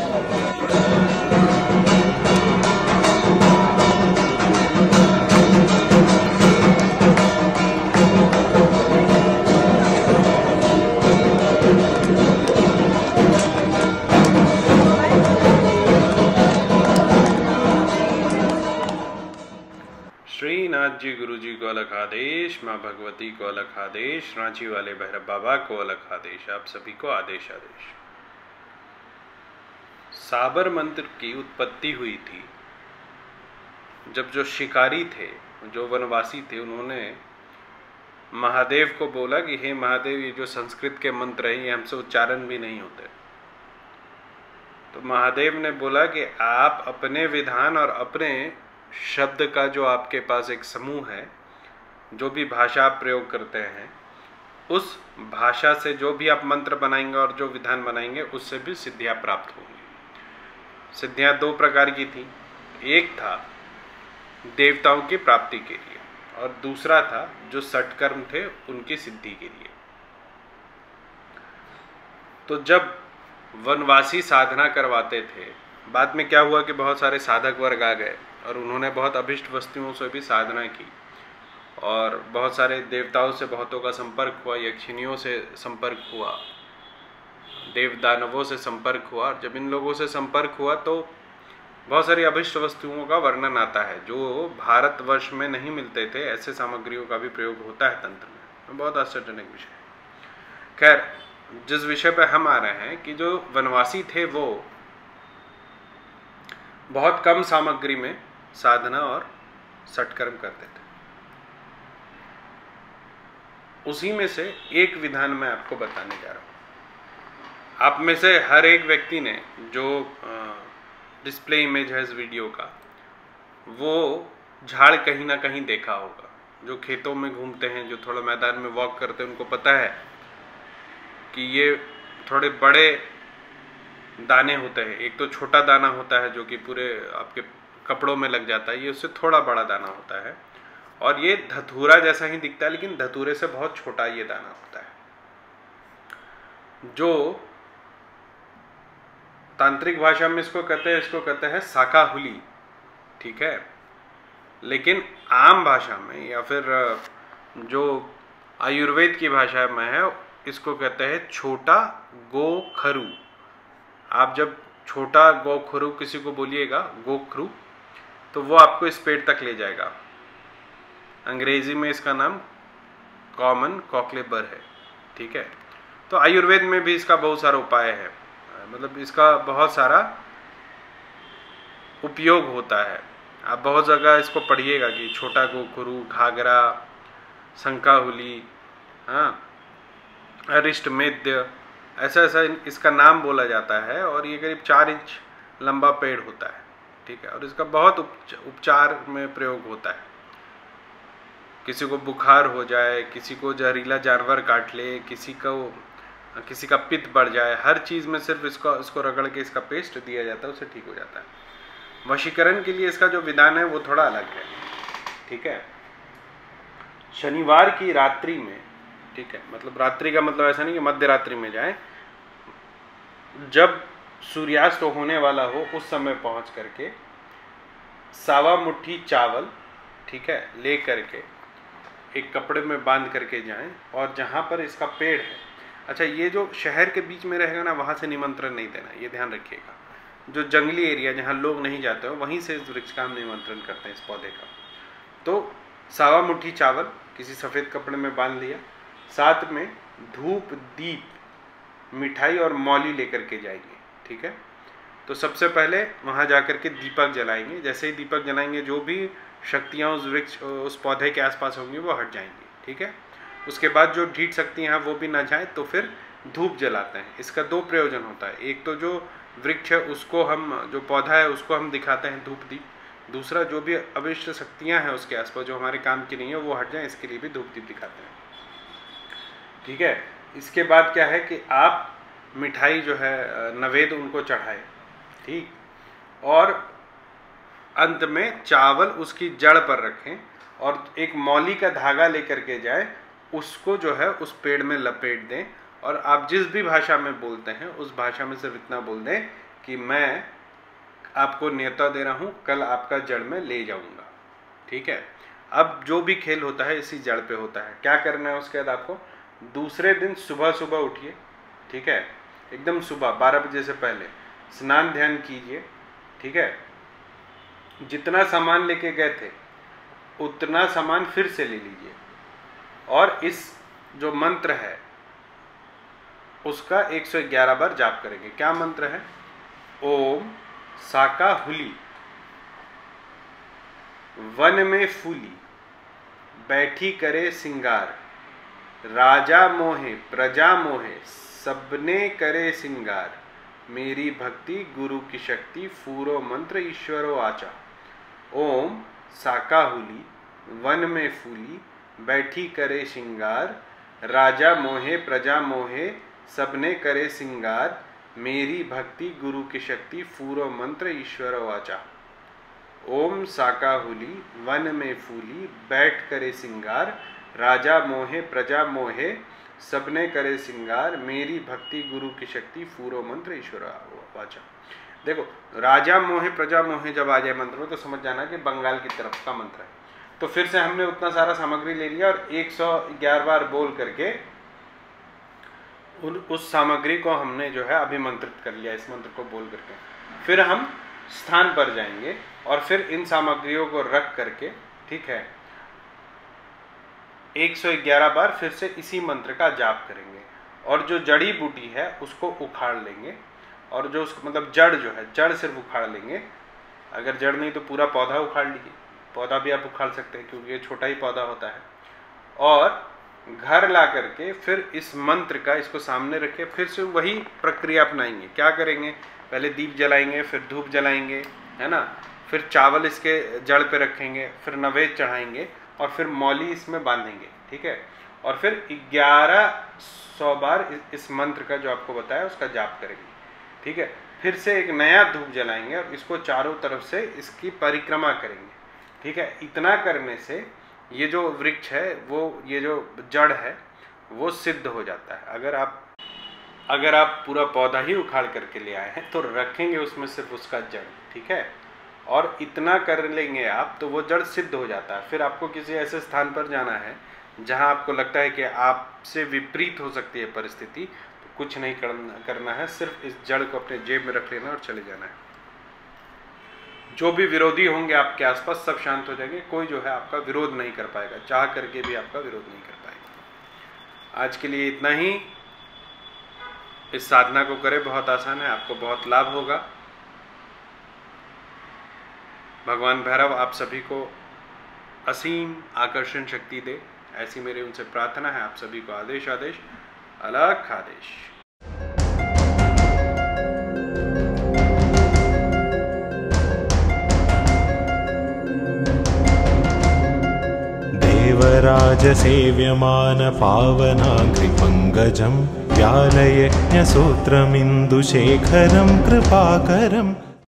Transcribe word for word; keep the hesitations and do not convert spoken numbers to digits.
श्रीनाथ जी गुरु जी को अलग आदेश, माँ भगवती को अलग आदेश, रांची वाले भैरव बाबा को अलग आदेश, आप सभी को आदेश आदेश। साबर मंत्र की उत्पत्ति हुई थी जब जो शिकारी थे, जो वनवासी थे, उन्होंने महादेव को बोला कि हे महादेव, ये जो संस्कृत के मंत्र हैं ये हमसे उच्चारण भी नहीं होते। तो महादेव ने बोला कि आप अपने विधान और अपने शब्द का जो आपके पास एक समूह है, जो भी भाषा आप प्रयोग करते हैं, उस भाषा से जो भी आप मंत्र बनाएंगे और जो विधान बनाएंगे उससे भी सिद्धियां प्राप्त होंगी। सिद्धियां दो प्रकार की थी, एक था देवताओं की प्राप्ति के लिए और दूसरा था जो सटकर्म थे उनकी सिद्धि के लिए। तो जब वनवासी साधना करवाते थे, बाद में क्या हुआ कि बहुत सारे साधक वर्ग आ गए और उन्होंने बहुत अभिष्ट वस्तुओं से भी साधना की और बहुत सारे देवताओं से बहुतों का संपर्क हुआ, यक्षिणियों से संपर्क हुआ, देव दानवों से संपर्क हुआ। और जब इन लोगों से संपर्क हुआ तो बहुत सारी अभिष्ट वस्तुओं का वर्णन आता है जो भारतवर्ष में नहीं मिलते थे। ऐसे सामग्रियों का भी प्रयोग होता है तंत्र में। बहुत आश्चर्यजनक विषय है। खैर, जिस विषय पर हम आ रहे हैं कि जो वनवासी थे वो बहुत कम सामग्री में साधना और सटकर्म करते थे। उसी में से एक विधान मैं आपको बताने जा रहा हूं। आप में से हर एक व्यक्ति ने जो डिस्प्ले इमेज है इस वीडियो का, वो झाड़ कहीं ना कहीं देखा होगा। जो खेतों में घूमते हैं, जो थोड़ा मैदान में वॉक करते हैं, उनको पता है कि ये थोड़े बड़े दाने होते हैं। एक तो छोटा दाना होता है जो कि पूरे आपके कपड़ों में लग जाता है, ये उससे थोड़ा बड़ा दाना होता है और ये धतूरा जैसा ही दिखता है, लेकिन धतूरे से बहुत छोटा ये दाना होता है। जो तांत्रिक भाषा में इसको कहते हैं इसको कहते हैं शाकाहुली, ठीक है। लेकिन आम भाषा में या फिर जो आयुर्वेद की भाषा में है, इसको कहते हैं छोटा गोखरू। आप जब छोटा गोखरू किसी को बोलिएगा, गोखरू, तो वो आपको इस पेड़ तक ले जाएगा। अंग्रेजी में इसका नाम कॉमन कॉकलेबर है, ठीक है। तो आयुर्वेद में भी इसका बहुत सारा उपाय है, मतलब इसका बहुत सारा उपयोग होता है। आप बहुत जगह इसको पढ़िएगा कि छोटा गोखरू, घाघरा, शंकाहुली, हाँ, अरिष्ट मेद्य, ऐसा ऐसा इसका नाम बोला जाता है। और ये करीब चार इंच लंबा पेड़ होता है, ठीक है। और इसका बहुत उपचार में प्रयोग होता है। किसी को बुखार हो जाए, किसी को जहरीला जानवर काट ले, किसी को किसी का पित्त बढ़ जाए, हर चीज़ में सिर्फ इसको इसको रगड़ के इसका पेस्ट दिया जाता है, उससे ठीक हो जाता है। वशीकरण के लिए इसका जो विधान है वो थोड़ा अलग है, ठीक है। शनिवार की रात्रि में, ठीक है, मतलब रात्रि का मतलब ऐसा नहीं कि मध्य रात्रि में जाए, जब सूर्यास्त होने वाला हो उस समय पहुंच करके सावा मुट्ठी चावल, ठीक है, ले करके एक कपड़े में बांध करके जाएं और जहां पर इसका पेड़ है, अच्छा ये जो शहर के बीच में रहेगा ना, वहां से निमंत्रण नहीं देना, ये ध्यान रखिएगा। जो जंगली एरिया जहां लोग नहीं जाते हो वहीं से इस वृक्ष का हम निमंत्रण करते हैं, इस पौधे का। तो सावा मुट्ठी चावल किसी सफ़ेद कपड़े में बांध लिया, साथ में धूप, दीप, मिठाई और मौली लेकर के जाएंगे, ठीक है। तो सबसे पहले वहाँ जाकर के दीपक जलाएंगे। जैसे ही दीपक जलाएंगे जो भी शक्तियाँ उस वृक्ष उस पौधे के आसपास होंगी वो हट जाएंगी, ठीक है। उसके बाद जो ढीठ शक्तियाँ हैं वो भी ना जाए तो फिर धूप जलाते हैं। इसका दो प्रयोजन होता है, एक तो जो वृक्ष है उसको हम, जो पौधा है उसको हम दिखाते हैं धूप दीप, दूसरा जो भी अविष्ट शक्तियाँ हैं उसके आसपास जो हमारे काम की नहीं है वो हट जाए, इसके लिए भी धूप दीप दिखाते हैं, ठीक है। इसके बाद क्या है कि आप मिठाई जो है नवेद उनको चढ़ाए, ठीक, और अंत में चावल उसकी जड़ पर रखें और एक मौली का धागा लेकर के जाए, उसको जो है उस पेड़ में लपेट दें और आप जिस भी भाषा में बोलते हैं उस भाषा में सिर्फ इतना बोल दें कि मैं आपको न्योता दे रहा हूँ, कल आपका जड़ में ले जाऊँगा। ठीक है, अब जो भी खेल होता है इसी जड़ पे होता है। क्या करना है उसके बाद आपको, दूसरे दिन सुबह सुबह उठिए, ठीक है, एकदम सुबह बारह बजे से पहले स्नान ध्यान कीजिए। ठीक है, जितना सामान लेके गए थे उतना सामान फिर से ले लीजिए और इस जो मंत्र है उसका एक सौ ग्यारह बार जाप करेंगे। क्या मंत्र है? ओम साकाहुली वन में फूली बैठी करे सिंगार, राजा मोहे प्रजा मोहे सबने करे सिंगार, मेरी भक्ति गुरु की शक्ति फूरो मंत्र ईश्वरो आचा। ओम साकाहुली वन में फूली बैठी करे सिंगार, राजा मोहे प्रजा मोहे सबने करे सिंगार, मेरी भक्ति गुरु की शक्ति फूरो मंत्र ईश्वरो आचा। ओम साकाहुली वन में फूली बैठ करे सिंगार, राजा मोहे प्रजा मोहे सबने करे सिंगार, मेरी भक्ति गुरु की शक्ति फूरो मंत्र ईश्वर वाचा। देखो, राजा मोहे प्रजा मोहे जब आ जाए मंत्र में तो समझ जाना कि बंगाल की तरफ का मंत्र है। तो फिर से हमने उतना सारा सामग्री ले लिया और एक सौ ग्यारह बार बोल करके उन उस सामग्री को हमने जो है अभिमंत्रित कर लिया इस मंत्र को बोल करके। फिर हम स्थान पर जाएंगे और फिर इन सामग्रियों को रख करके, ठीक है, एक सौ ग्यारह बार फिर से इसी मंत्र का जाप करेंगे और जो जड़ी बूटी है उसको उखाड़ लेंगे और जो उसको मतलब जड़ जो है जड़ सिर्फ उखाड़ लेंगे। अगर जड़ नहीं तो पूरा पौधा उखाड़ लीजिए, पौधा भी आप उखाड़ सकते हैं क्योंकि ये छोटा ही पौधा होता है। और घर ला करके फिर इस मंत्र का इसको सामने रखे, फिर से वही प्रक्रिया अपनाएंगे। क्या करेंगे? पहले दीप जलाएंगे, फिर धूप जलाएंगे, है ना, फिर चावल इसके जड़ पे रखेंगे, फिर नवेद चढ़ाएंगे और फिर मौली इसमें बांधेंगे। ठीक है, और फिर ग्यारह सौ बार इस मंत्र का जो आपको बताया उसका जाप करेंगे। ठीक है, फिर से एक नया धूप जलाएंगे और इसको चारों तरफ से इसकी परिक्रमा करेंगे। ठीक है, इतना करने से ये जो वृक्ष है वो ये जो जड़ है वो सिद्ध हो जाता है। अगर आप अगर आप पूरा पौधा ही उखाड़ करके ले आए हैं तो रखेंगे उसमें सिर्फ उसका जड़। ठीक है, और इतना कर लेंगे आप तो वो जड़ सिद्ध हो जाता है। फिर आपको किसी ऐसे स्थान पर जाना है जहां आपको लगता है कि आपसे विपरीत हो सकती है परिस्थिति, तो कुछ नहीं करना है, सिर्फ इस जड़ को अपने जेब में रख लेना और चले जाना है। जो भी विरोधी होंगे आपके आसपास सब शांत हो जाएंगे, कोई जो है आपका विरोध नहीं कर पाएगा, चाह करके भी आपका विरोध नहीं कर पाएगा। आज के लिए इतना ही। इस साधना को करें, बहुत आसान है, आपको बहुत लाभ होगा। भगवान भैरव आप सभी को असीम आकर्षण शक्ति दे, ऐसी मेरी उनसे प्रार्थना है। आप सभी को आदेश आदेश अलख आदेश। देवराज सेव्यमान पावनाघ्रि पंकजं व्यालयज्ञसूत्रमिन्दुशेखरं कृपाकरम्